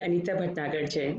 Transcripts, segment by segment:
अनीता भटनागर जैन।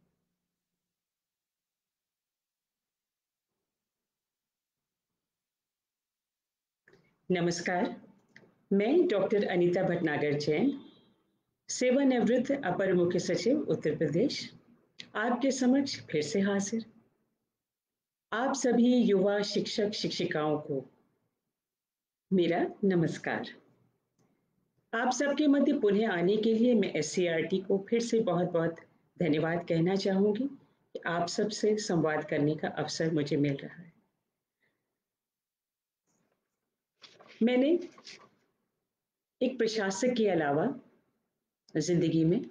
नमस्कार, मैं डॉक्टर अनीता भटनागर जैन, सेवानिवृत्त अपर मुख्य सचिव उत्तर प्रदेश, आपके समक्ष फिर से हाजिर। आप सभी युवा शिक्षक शिक्षिकाओं को मेरा नमस्कार। आप सबके मध्य पुनः आने के लिए मैं एससीईआरटी को फिर से बहुत बहुत धन्यवाद कहना चाहूँगी कि आप सबसे संवाद करने का अवसर मुझे मिल रहा है। मैंने एक प्रशासक के अलावा ज़िंदगी में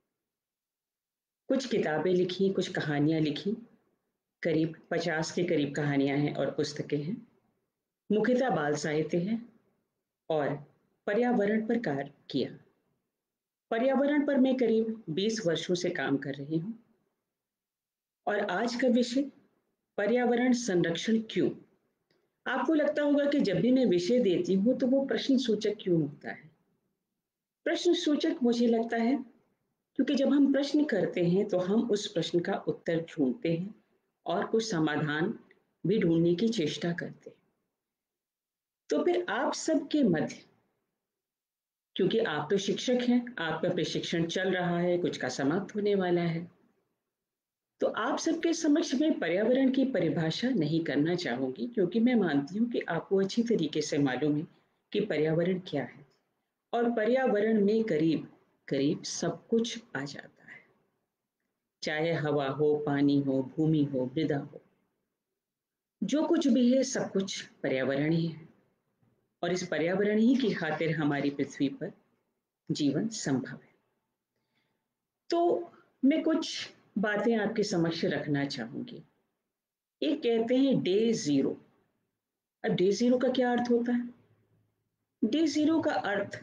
कुछ किताबें लिखी, कुछ कहानियाँ लिखी, करीब 50 के करीब कहानियाँ हैं और पुस्तकें हैं। मुख्यतः बाल साहित्य है और पर्यावरण पर कार्य किया। पर्यावरण पर मैं करीब 20 वर्षों से काम कर रही हूँ और आज का विषय पर्यावरण संरक्षण क्यों। आपको लगता होगा कि जब भी मैं विषय देती हूँ तो वो प्रश्न सूचक क्यों होता है। प्रश्न सूचक मुझे लगता है क्योंकि जब हम प्रश्न करते हैं तो हम उस प्रश्न का उत्तर ढूंढते हैं और कुछ समाधान भी ढूंढने की चेष्टा करते हैं। तो फिर आप सबके मध्य, क्योंकि आप तो शिक्षक हैं, आपका प्रशिक्षण चल रहा है, कुछ का समाप्त होने वाला है, तो आप सबके समक्ष मैं पर्यावरण की परिभाषा नहीं करना चाहूंगी, क्योंकि मैं मानती हूँ कि आपको अच्छी तरीके से मालूम है कि पर्यावरण क्या है और पर्यावरण में करीब करीब सब कुछ आ जाता है, चाहे हवा हो, पानी हो, भूमि हो, मृदा हो, जो कुछ भी है सब कुछ पर्यावरण ही है और इस पर्यावरण ही की खातिर हमारी पृथ्वी पर जीवन संभव है। तो मैं कुछ बातें आपके समक्ष रखना चाहूंगी। एक कहते हैं डे जीरो। अब डे जीरो का क्या अर्थ होता है? डे जीरो का अर्थ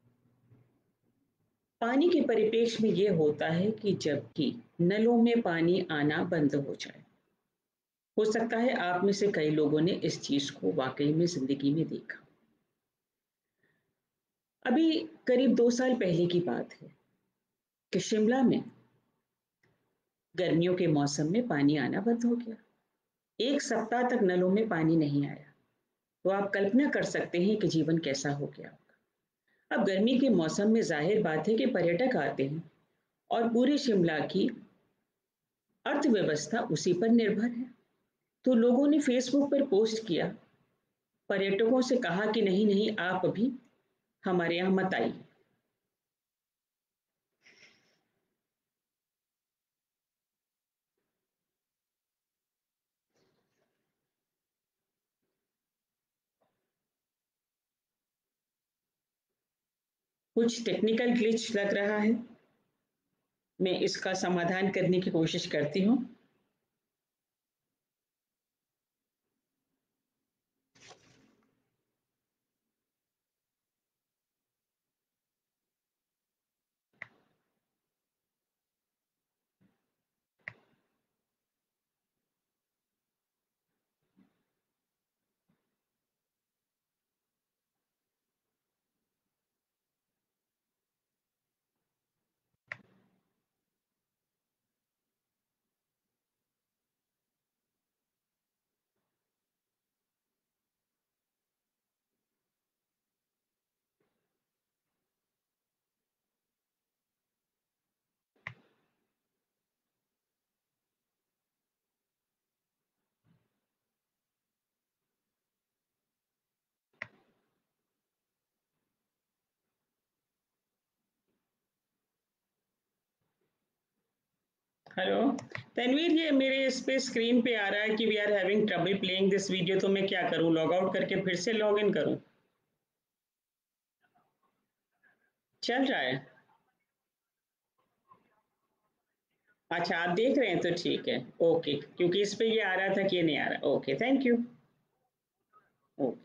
पानी के परिप्रेक्ष्य में यह होता है कि जबकि नलों में पानी आना बंद हो जाए। हो सकता है आप में से कई लोगों ने इस चीज को वाकई में जिंदगी में देखा। अभी करीब 2 साल पहले की बात है कि शिमला में गर्मियों के मौसम में पानी आना बंद हो गया। 1 सप्ताह तक नलों में पानी नहीं आया। तो आप कल्पना कर सकते हैं कि जीवन कैसा हो गया होगा। अब गर्मी के मौसम में जाहिर बात है कि पर्यटक आते हैं और पूरे शिमला की अर्थव्यवस्था उसी पर निर्भर है। तो लोगों ने फेसबुक पर पोस्ट किया, पर्यटकों से कहा कि नहीं नहीं, आप अभी हमारे यहाँ मत आइए। कुछ टेक्निकल ग्लिच लग रहा है, मैं इसका समाधान करने की कोशिश करती हूँ। हेलो तनवीर, ये मेरे इस पे स्क्रीन पे आ रहा है कि we are having trouble playing this video. तो मैं क्या करूं, लॉग आउट करके फिर से लॉग इन करूं? चल रहा है? अच्छा, आप देख रहे हैं तो ठीक है। ओके, क्योंकि इस पे ये आ रहा था कि ये नहीं आ रहा। Okay, thank you. ओके,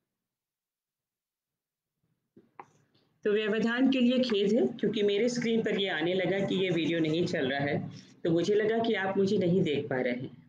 तो व्यवधान के लिए खेद है, क्योंकि मेरे स्क्रीन पर ये आने लगा कि ये वीडियो नहीं चल रहा है, तो मुझे लगा कि आप मुझे नहीं देख पा रहे हैं।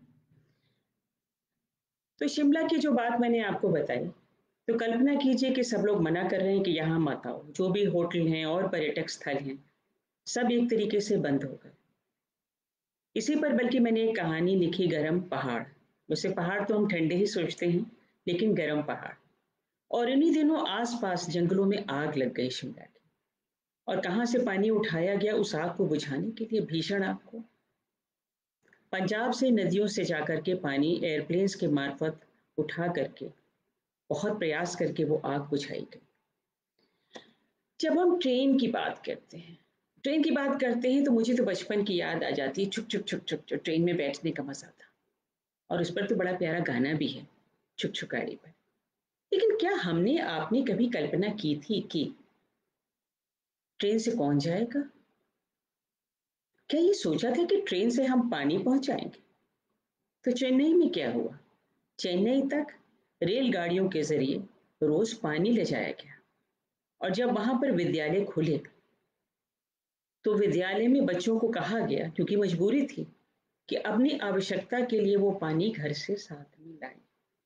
तो शिमला की जो बात मैंने आपको बताई, तो कल्पना कीजिए कि सब लोग मना कर रहे हैं कि यहाँ मत आओ। जो भी होटल हैं और पर्यटक स्थल हैं, सब एक तरीके से बंद हो गए। इसी पर बल्कि मैंने एक कहानी लिखी, गरम पहाड़। वैसे पहाड़ तो हम ठंडे ही सोचते हैं, लेकिन गरम पहाड़। और इन्हीं दिनों आसपास जंगलों में आग लग गई शिमला की। और कहाँ से पानी उठाया गया उस आग को बुझाने के लिए, भीषण आग को। पंजाब से नदियों से जाकर के पानी एयरप्लेन्स के मार्फत उठा करके, बहुत प्रयास करके वो आग बुझाई गई। जब हम ट्रेन की बात करते हैं, तो मुझे तो बचपन की याद आ जाती है। छुक छुक छुक छुक जो ट्रेन में बैठने का मजा था। और उस पर तो बड़ा प्यारा गाना भी है, छुक छुकाड़ी पर। लेकिन क्या हमने आपने कभी कल्पना की थी कि ट्रेन से कौन जाएगा? क्या ये सोचा था कि ट्रेन से हम पानी पहुंचाएंगे? तो चेन्नई में क्या हुआ? चेन्नई तक रेलगाड़ियों के जरिए रोज पानी ले जाया गया। और जब वहां पर विद्यालय खुले, तो विद्यालय में बच्चों को कहा गया, क्योंकि मजबूरी थी, कि अपनी आवश्यकता के लिए वो पानी घर से साथ में लाएं।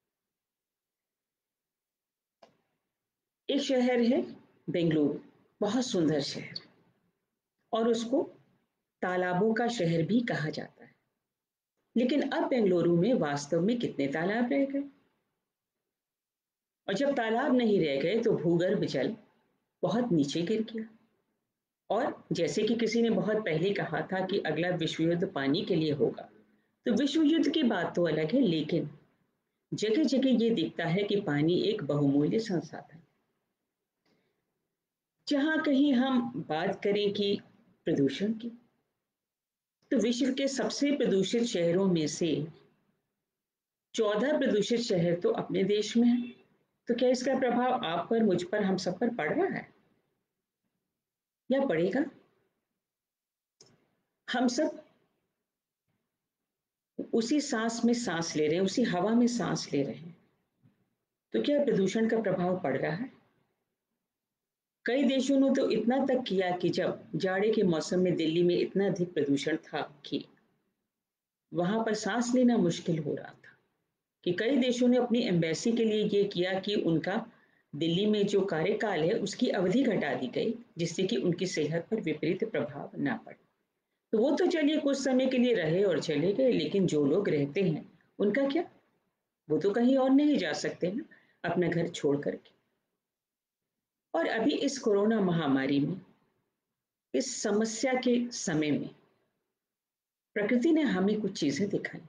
एक शहर है बेंगलुरु, बहुत सुंदर शहर, और उसको तालाबों का शहर भी कहा जाता है। लेकिन अब बेंगलुरु में वास्तव में कितने तालाब रह गए? और जब तालाब नहीं रह गए तो भूगर्भ जल बहुत नीचे गिर गया। और जैसे कि किसी ने बहुत पहले कहा था कि अगला विश्व युद्ध पानी के लिए होगा, तो विश्व युद्ध की बात तो अलग है, लेकिन जगह जगह ये दिखता है कि पानी एक बहुमूल्य संसाधन। जहां कहीं हम बात करें कि प्रदूषण की, तो विश्व के सबसे प्रदूषित शहरों में से 14 प्रदूषित शहर तो अपने देश में है। तो क्या इसका प्रभाव आप पर, मुझ पर, हम सब पर पड़ रहा है या पड़ेगा? हम सब उसी सांस में सांस ले रहे हैं, उसी हवा में सांस ले रहे हैं। तो क्या प्रदूषण का प्रभाव पड़ रहा है? कई देशों ने तो इतना तक किया कि जब जाड़े के मौसम में दिल्ली में इतना अधिक प्रदूषण था कि वहां पर सांस लेना मुश्किल हो रहा था, कि कई देशों ने अपनी एम्बेसी के लिए ये किया कि उनका दिल्ली में जो कार्यकाल है उसकी अवधि घटा दी गई, जिससे कि उनकी सेहत पर विपरीत प्रभाव ना पड़े। तो वो तो चलिए कुछ समय के लिए रहे और चले गए, लेकिन जो लोग रहते हैं उनका क्या? वो तो कहीं और नहीं जा सकते ना, अपना घर छोड़ करके। और अभी इस कोरोना महामारी में, इस समस्या के समय में, प्रकृति ने हमें कुछ चीजें दिखाई।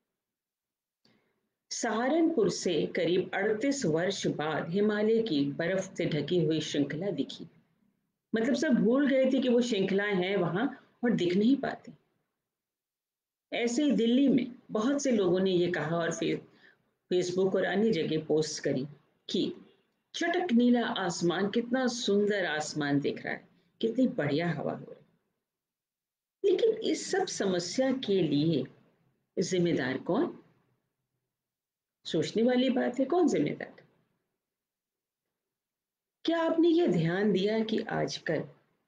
सहारनपुर से करीब 38 वर्ष बाद हिमालय की बर्फ से ढकी हुई श्रृंखला दिखी। मतलब सब भूल गए थे कि वो श्रृंखलाएं हैं वहां, और दिख नहीं पाती। ऐसे ही दिल्ली में बहुत से लोगों ने ये कहा, और फेसबुक और अन्य जगह पोस्ट करी, कि चटक नीला आसमान, कितना सुंदर आसमान दिख रहा है, कितनी बढ़िया हवा हो रही। लेकिन इस सब समस्या के लिए जिम्मेदार कौन? सोचने वाली बात है, कौन जिम्मेदार? क्या आपने ये ध्यान दिया कि आजकल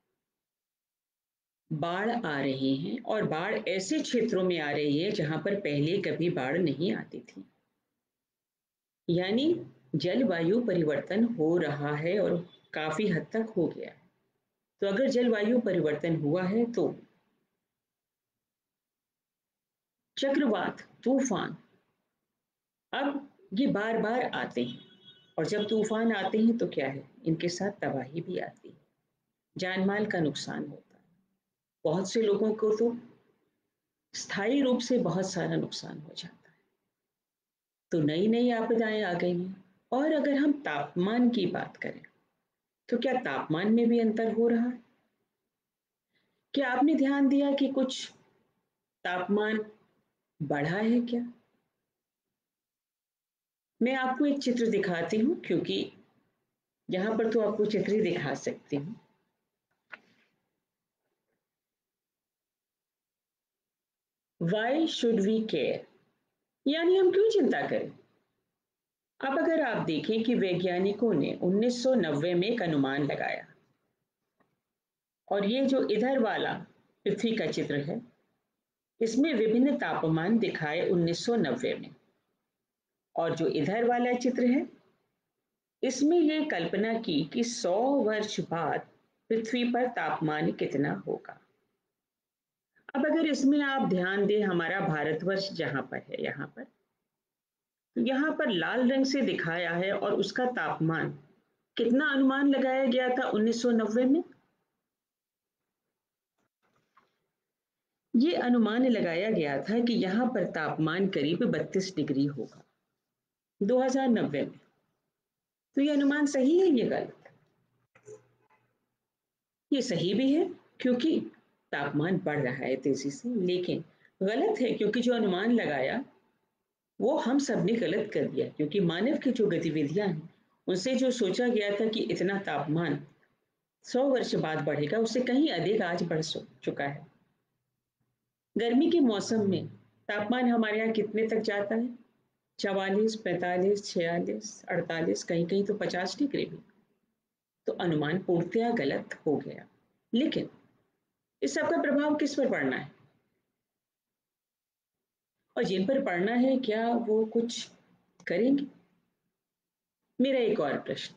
बाढ़ आ रही हैं, और बाढ़ ऐसे क्षेत्रों में आ रही है जहां पर पहले कभी बाढ़ नहीं आती थी? यानी जलवायु परिवर्तन हो रहा है, और काफी हद तक हो गया है। तो अगर जलवायु परिवर्तन हुआ है, तो चक्रवात, तूफान अब ये बार बार आते हैं। और जब तूफान आते हैं तो क्या है, इनके साथ तबाही भी आती है, जान माल का नुकसान होता है। बहुत से लोगों को तो स्थायी रूप से बहुत सारा नुकसान हो जाता है। तो नई नई आपदाएं आ गई हैं। और अगर हम तापमान की बात करें, तो क्या तापमान में भी अंतर हो रहा है? क्या आपने ध्यान दिया कि कुछ तापमान बढ़ा है क्या? मैं आपको एक चित्र दिखाती हूँ, क्योंकि यहाँ पर तो आपको चित्र ही दिखा सकती हूँ। वाई शुड वी केयर, यानी हम क्यों चिंता करें? अब अगर आप देखें कि वैज्ञानिकों ने 1990 में एक अनुमान लगाया, और ये जो इधर वाला पृथ्वी का चित्र है, इसमें विभिन्न तापमान दिखाए 1990 में। और जो इधर वाला चित्र है, इसमें ये कल्पना की कि 100 वर्ष बाद पृथ्वी पर तापमान कितना होगा। अब अगर इसमें आप ध्यान दें, हमारा भारतवर्ष जहां पर है, यहाँ पर लाल रंग से दिखाया है और उसका तापमान कितना अनुमान लगाया गया था 1990 में। ये अनुमान लगाया गया था कि यहाँ पर तापमान करीब 32 डिग्री होगा 2090 में। तो ये अनुमान सही है, ये गलत? ये सही भी है क्योंकि तापमान बढ़ रहा है तेजी से, लेकिन गलत है क्योंकि जो अनुमान लगाया वो हम सब ने गलत कर दिया, क्योंकि मानव की जो गतिविधियां हैं उनसे जो सोचा गया था कि इतना तापमान 100 वर्ष बाद बढ़ेगा, उससे कहीं अधिक आज बढ़ चुका है। गर्मी के मौसम में तापमान हमारे यहाँ कितने तक जाता है? 44, 45, 46, 48, कहीं कहीं तो 50 डिग्री भी। तो अनुमान पूर्णतया गलत हो गया। लेकिन इस सब का प्रभाव किस पर पड़ना है, और जिन पर पड़ना है क्या वो कुछ करेंगे? मेरा एक और प्रश्न,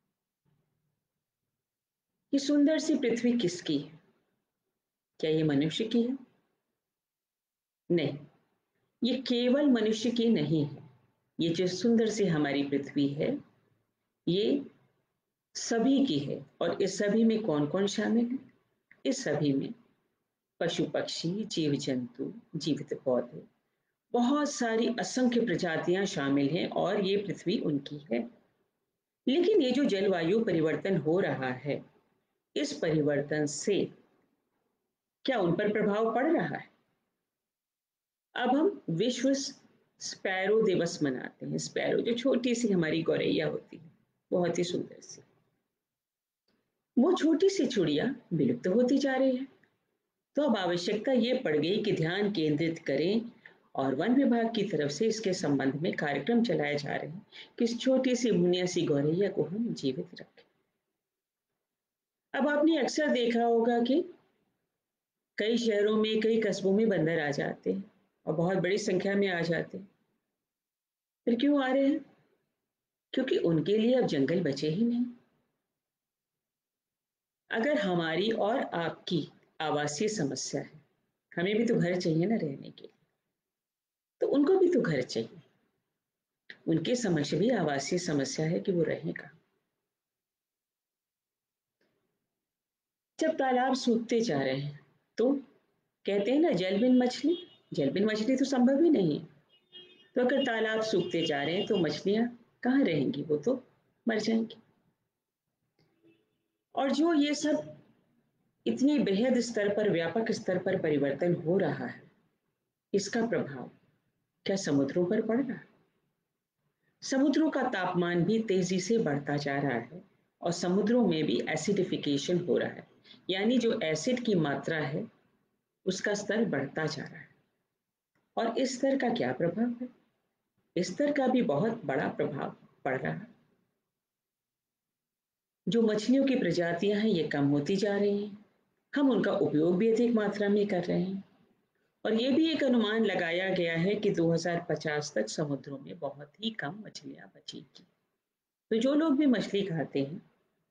ये सुंदर सी पृथ्वी किसकी है? क्या ये मनुष्य की है? नहीं, ये केवल मनुष्य की नहीं है। ये जो सुंदर सी हमारी पृथ्वी है, ये सभी की है। और इस सभी में कौन कौन शामिल है? इस सभी में पशु पक्षी, जीव जंतु, जीवित पौधे, बहुत सारी असंख्य प्रजातियां शामिल हैं और ये पृथ्वी उनकी है। लेकिन ये जो जलवायु परिवर्तन हो रहा है, इस परिवर्तन से क्या उन पर प्रभाव पड़ रहा है? अब हम विश्व स्पैरो दिवस मनाते हैं। स्पैरो जो छोटी सी हमारी गौरैया होती है, बहुत ही सुंदर सी, वो छोटी सी चिड़िया विलुप्त होती जा रही है। तो अब आवश्यकता ये पड़ गई कि ध्यान केंद्रित करें और वन विभाग की तरफ से इसके संबंध में कार्यक्रम चलाए जा रहे हैं कि इस छोटी सी मुनिया सी गौरैया को हम जीवित रखें। अब आपने अक्सर देखा होगा कि कई शहरों में, कई कस्बों में बंदर आ जाते हैं और बहुत बड़ी संख्या में आ जाते हैं। फिर क्यों आ रहे हैं? क्योंकि उनके लिए अब जंगल बचे ही नहीं। अगर हमारी और आपकी आवासीय समस्या है, हमें भी तो घर चाहिए ना रहने के लिए, तो उनको भी तो घर चाहिए। उनके समक्ष भी आवासीय समस्या है कि वो रहें कहाँ। जब तालाब सूखते जा रहे हैं तो कहते हैं ना, जल बिन मछली। जल बिन मछली तो संभव ही नहीं है। तो अगर तालाब सूखते जा रहे हैं तो मछलियां कहाँ रहेंगी? वो तो मर जाएंगी। और जो ये सब इतनी बेहद स्तर पर, व्यापक स्तर पर परिवर्तन हो रहा है, इसका प्रभाव क्या समुद्रों पर पड़ रहा है? समुद्रों का तापमान भी तेजी से बढ़ता जा रहा है और समुद्रों में भी एसिडिफिकेशन हो रहा है, यानी जो एसिड की मात्रा है उसका स्तर बढ़ता जा रहा है। और इस स्तर का क्या प्रभाव है? इस स्तर का भी बहुत बड़ा प्रभाव पड़ रहा है। जो मछलियों की प्रजातियां हैं ये कम होती जा रही हैं, हम उनका उपयोग भी अधिक मात्रा में कर रहे हैं। और ये भी एक अनुमान लगाया गया है कि 2050 तक समुद्रों में बहुत ही कम मछलियां बचेंगी। तो जो लोग भी मछली खाते हैं,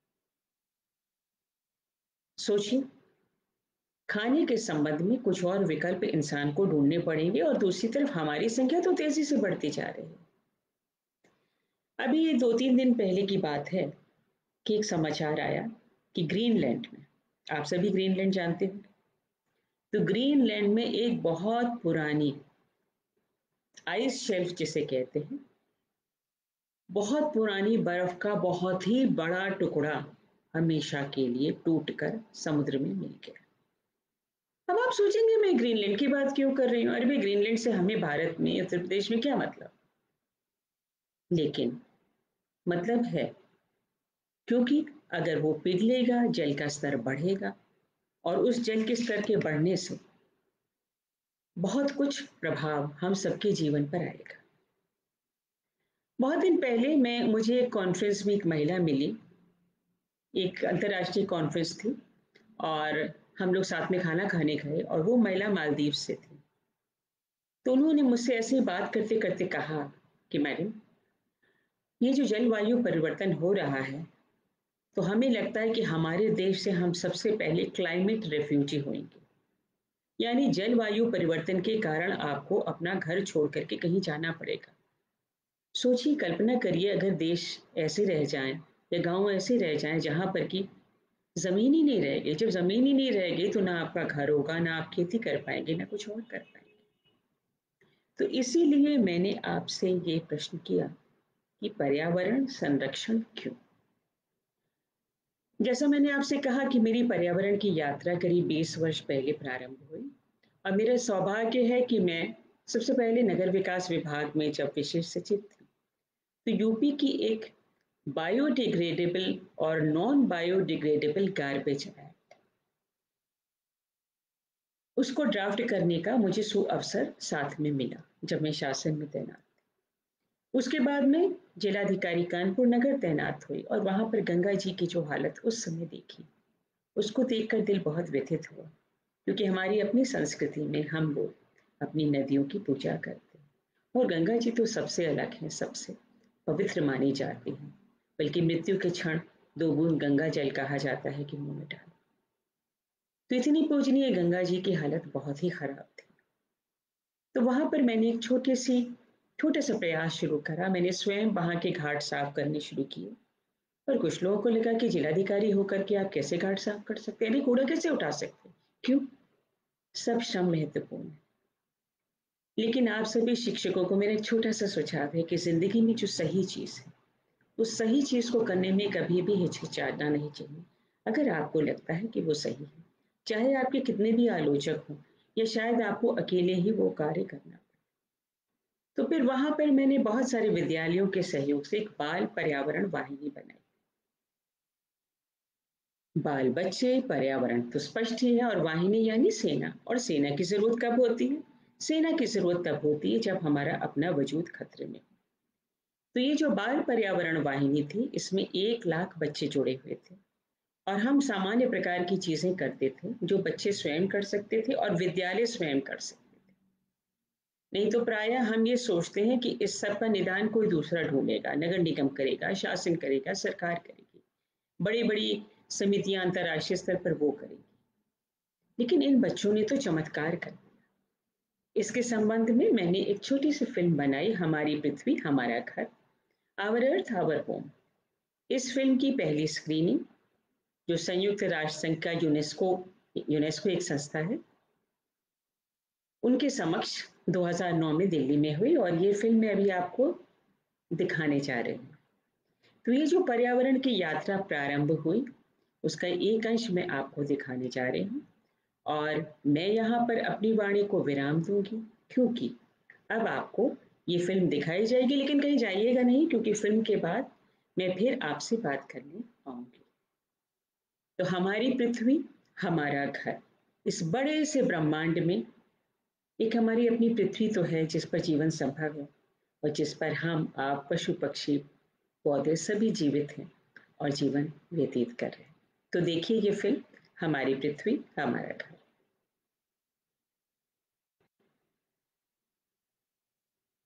सोचिए, खाने के संबंध में कुछ और विकल्प इंसान को ढूंढने पड़ेंगे और दूसरी तरफ हमारी संख्या तो तेजी से बढ़ती जा रही है। अभी ये 2-3 दिन पहले की बात है कि एक समाचार आया कि ग्रीनलैंड में, आप सभी ग्रीनलैंड जानते हो, तो ग्रीनलैंड में एक बहुत पुरानी आइस शेल्फ जिसे कहते हैं, बहुत पुरानी बर्फ का बहुत ही बड़ा टुकड़ा हमेशा के लिए टूटकर समुद्र में मिल गया। अब आप सोचेंगे मैं ग्रीनलैंड की बात क्यों कर रही हूँ, अरे भाई ग्रीनलैंड से हमें भारत में, उत्तर प्रदेश में क्या मतलब? लेकिन मतलब है, क्योंकि अगर वो पिघलेगा जल का स्तर बढ़ेगा और उस जल के स्तर के बढ़ने से बहुत कुछ प्रभाव हम सबके जीवन पर आएगा। बहुत दिन पहले मुझे एक कॉन्फ्रेंस में एक महिला मिली, एक अंतर्राष्ट्रीय कॉन्फ्रेंस थी और हम लोग साथ में खाना खाने गए और वो महिला मालदीव से थी। तो उन्होंने मुझसे ऐसे ही बात करते करते कहा कि मैडम, ये जो जलवायु परिवर्तन हो रहा है, तो हमें लगता है कि हमारे देश से हम सबसे पहले क्लाइमेट रेफ्यूजी होंगे, यानी जलवायु परिवर्तन के कारण आपको अपना घर छोड़ करके कहीं जाना पड़ेगा। सोचिए, कल्पना करिए अगर देश ऐसे रह जाएं या गांव ऐसे रह जाएं जहां पर कि जमीन ही नहीं रहेगी। जब जमीन ही नहीं रहेगी तो ना आपका घर होगा, ना आप खेती कर पाएंगे, ना कुछ और कर पाएंगे। तो इसीलिए मैंने आपसे ये प्रश्न किया कि पर्यावरण संरक्षण क्यों। जैसा मैंने आपसे कहा कि मेरी पर्यावरण की यात्रा करीब 20 वर्ष पहले प्रारंभ हुई और मेरा सौभाग्य है कि मैं सबसे पहले नगर विकास विभाग में जब विशेष सचिव थी तो यूपी की एक बायोडिग्रेडेबल और नॉन बायोडिग्रेडेबल गार्बेज एक्ट, उसको ड्राफ्ट करने का मुझे सुअवसर साथ में मिला जब मैं शासन में तैनात। उसके बाद में जिलाधिकारी कानपुर नगर तैनात हुई और वहां पर गंगा जी की जो हालत उस समय देखी, उसको देखकर दिल बहुत व्यथित हुआ, क्योंकि हमारी अपनी संस्कृति में हम लोग अपनी नदियों की पूजा करते हैं और गंगा जी तो सबसे अलग है, सबसे पवित्र मानी जाती है। बल्कि मृत्यु के क्षण 2 बूंद गंगा जल कहा जाता है कि मुंह में डालो। तो इतनी पूजनीय गंगा जी की हालत बहुत ही खराब थी। तो वहां पर मैंने एक छोटा सा प्रयास शुरू करा। मैंने स्वयं वहां के घाट साफ करने शुरू किए और कुछ लोगों को लगा कि जिलाधिकारी होकर के आप कैसे घाट साफ कर सकते हैं, कूड़ा कैसे उठा सकते हैं। क्यों? सब श्रम महत्वपूर्ण है। लेकिन आप सभी शिक्षकों को मेरा एक छोटा सा सुझाव है कि जिंदगी में जो सही चीज है उस सही चीज को करने में कभी भी हिचकिचाना नहीं चाहिए। अगर आपको लगता है कि वो सही है, चाहे आपके कितने भी आलोचक हों या शायद आपको अकेले ही वो कार्य करना पड़े। तो फिर वहां पर मैंने बहुत सारे विद्यालयों के सहयोग से एक बाल पर्यावरण वाहिनी बनाई। बाल बच्चे पर्यावरण तो स्पष्ट ही है, और वाहिनी यानी सेना। और सेना की जरूरत कब होती है? सेना की जरूरत तब होती है जब हमारा अपना वजूद खतरे में हो। तो ये जो बाल पर्यावरण वाहिनी थी, इसमें 1 लाख बच्चे जुड़े हुए थे और हम सामान्य प्रकार की चीजें करते थे जो बच्चे स्वयं कर सकते थे और विद्यालय स्वयं कर सकते थे। नहीं तो प्रायः हम ये सोचते हैं कि इस सब का निदान कोई दूसरा ढूंढेगा, नगर निगम करेगा, शासन करेगा, सरकार करेगी, बड़ी बड़ी समितियां अंतर्राष्ट्रीय स्तर पर वो करेगी। लेकिन इन बच्चों ने तो चमत्कार कर दिया। इसके संबंध में मैंने एक छोटी सी फिल्म बनाई, हमारी पृथ्वी हमारा घर, आवर अर्थ आवर होम। इस फिल्म की पहली स्क्रीनिंग, जो संयुक्त राष्ट्र संघ का यूनेस्को यूनेस्को एक संस्था है, उनके समक्ष 2009 में दिल्ली में हुई और ये फिल्म मैं अभी आपको दिखाने जा रही हूँ। तो ये जो पर्यावरण की यात्रा प्रारंभ हुई, उसका एक अंश मैं आपको दिखाने जा रही हूँ और मैं यहाँ पर अपनी वाणी को विराम दूंगी, क्योंकि अब आपको ये फिल्म दिखाई जाएगी, लेकिन कहीं जाइएगा नहीं, क्योंकि फिल्म के बाद मैं फिर आपसे बात करने आऊंगी। तो हमारी पृथ्वी हमारा घर, इस बड़े से ब्रह्मांड में एक हमारी अपनी पृथ्वी तो है जिस पर जीवन संभव है और जिस पर हम, आप, पशु पक्षी, पौधे सभी जीवित हैं और जीवन व्यतीत कर रहे हैं। तो देखिए ये फिल्म, हमारी पृथ्वी हमारा घर।